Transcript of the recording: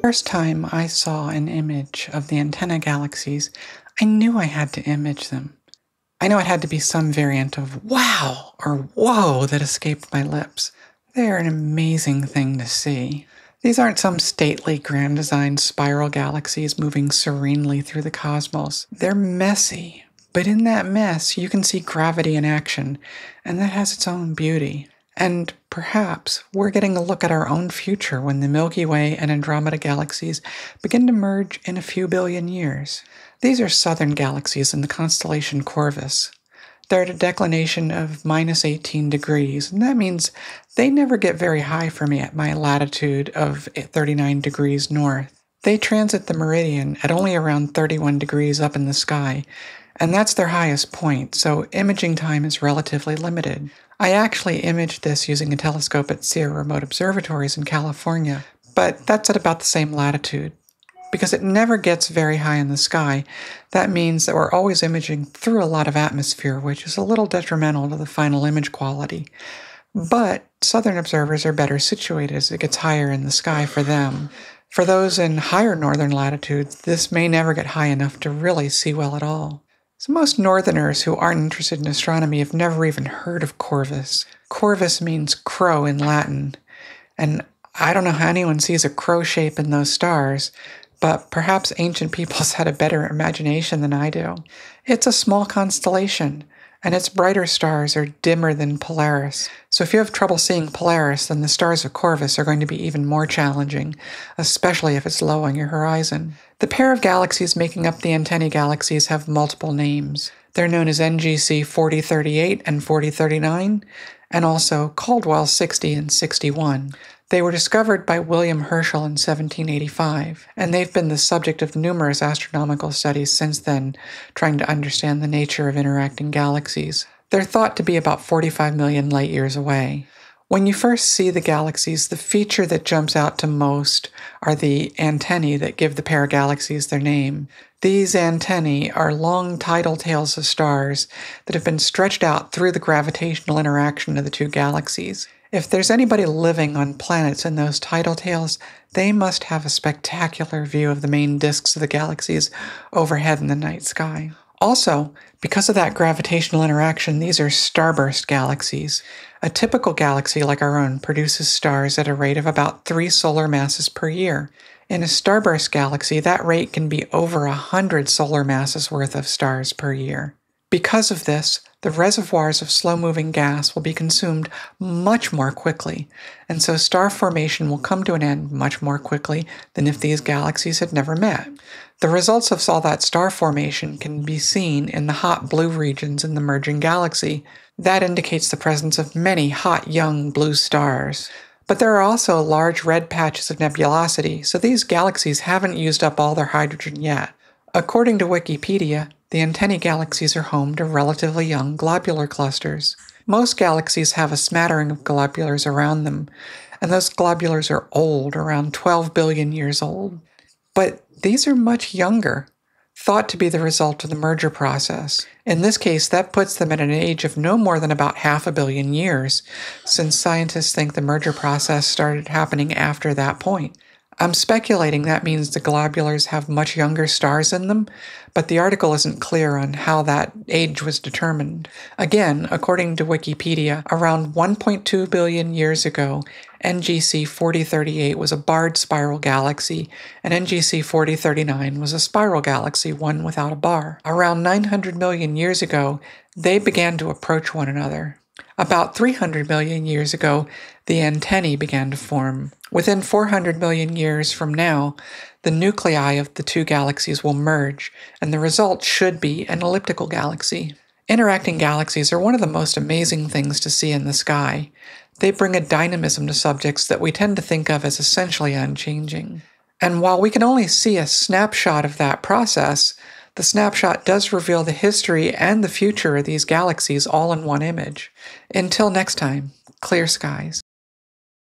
First time I saw an image of the Antennae Galaxies, I knew I had to image them. I know it had to be some variant of wow or whoa that escaped my lips. They are an amazing thing to see. These aren't some stately, grand designed spiral galaxies moving serenely through the cosmos. They're messy, but in that mess you can see gravity in action, and that has its own beauty. And perhaps we're getting a look at our own future when the Milky Way and Andromeda galaxies begin to merge in a few billion years. These are southern galaxies in the constellation Corvus. They're at a declination of minus 18 degrees, and that means they never get very high for me at my latitude of 39 degrees north. They transit the meridian at only around 31 degrees up in the sky, and that's their highest point, so imaging time is relatively limited. I actually imaged this using a telescope at Sierra Remote Observatories in California, but that's at about the same latitude. Because it never gets very high in the sky, that means that we're always imaging through a lot of atmosphere, which is a little detrimental to the final image quality. But southern observers are better situated as it gets higher in the sky for them. For those in higher northern latitudes, this may never get high enough to really see well at all. So most northerners who aren't interested in astronomy have never even heard of Corvus. Corvus means crow in Latin, and I don't know how anyone sees a crow shape in those stars, but perhaps ancient peoples had a better imagination than I do. It's a small constellation, and its brighter stars are dimmer than Polaris. So if you have trouble seeing Polaris, then the stars of Corvus are going to be even more challenging, especially if it's low on your horizon. The pair of galaxies making up the Antennae Galaxies have multiple names. They're known as NGC 4038 and 4039, and also Caldwell 60 and 61. They were discovered by William Herschel in 1785, and they've been the subject of numerous astronomical studies since then, trying to understand the nature of interacting galaxies. They're thought to be about 45 million light years away. When you first see the galaxies, the feature that jumps out to most are the antennae that give the pair of galaxies their name. These antennae are long tidal tails of stars that have been stretched out through the gravitational interaction of the two galaxies. If there's anybody living on planets in those tidal tails, they must have a spectacular view of the main disks of the galaxies overhead in the night sky. Also, because of that gravitational interaction, these are starburst galaxies. A typical galaxy like our own produces stars at a rate of about 3 solar masses per year. In a starburst galaxy, that rate can be over 100 solar masses worth of stars per year. Because of this, the reservoirs of slow-moving gas will be consumed much more quickly, and so star formation will come to an end much more quickly than if these galaxies had never met. The results of all that star formation can be seen in the hot blue regions in the merging galaxy. That indicates the presence of many hot young blue stars. But there are also large red patches of nebulosity, so these galaxies haven't used up all their hydrogen yet. According to Wikipedia, the Antennae Galaxies are home to relatively young globular clusters. Most galaxies have a smattering of globulars around them, and those globulars are old, around 12 billion years old. But these are much younger, thought to be the result of the merger process. In this case, that puts them at an age of no more than about 500 million years, since scientists think the merger process started happening after that point. I'm speculating that means the globulars have much younger stars in them, but the article isn't clear on how that age was determined. Again, according to Wikipedia, around 1.2 billion years ago, NGC 4038 was a barred spiral galaxy, and NGC 4039 was a spiral galaxy, one without a bar. Around 900 million years ago, they began to approach one another. About 300 million years ago, the antennae began to form. Within 400 million years from now, the nuclei of the two galaxies will merge, and the result should be an elliptical galaxy. Interacting galaxies are one of the most amazing things to see in the sky. They bring a dynamism to subjects that we tend to think of as essentially unchanging. And while we can only see a snapshot of that process, the snapshot does reveal the history and the future of these galaxies all in one image. Until next time, clear skies.